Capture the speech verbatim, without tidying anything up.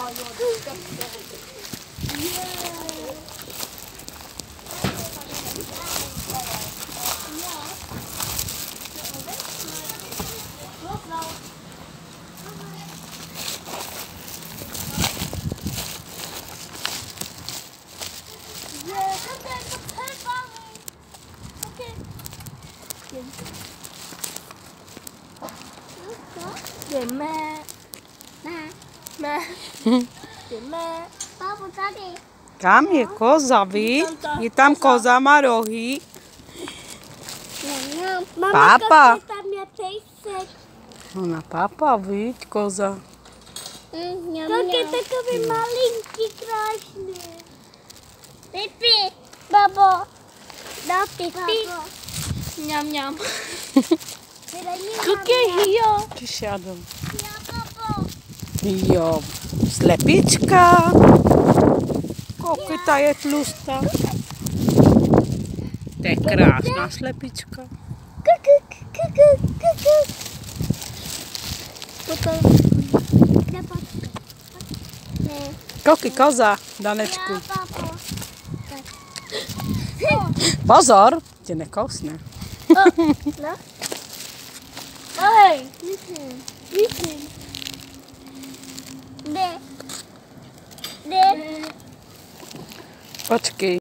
Để mẹ. Mẹ. Mẹ. Để mẹ. Papo, tady. Tam je koza, vid? Je tam koza, má rohy. Pápa. Tam je pejsek. Ona pápa, vid, koza. Tak je takový malinký, krásný. Pipi. Babo. Dá pipi. Mňam, mňam. Koukej, jo. Přišel. Jo, slepička. Koukej, ta je tlustá. To je krásná slepička. Koukej, koza, Danečku. Pozor, tě nekousne. Hej, myslím, myslím. Jde. Jde. Počkej.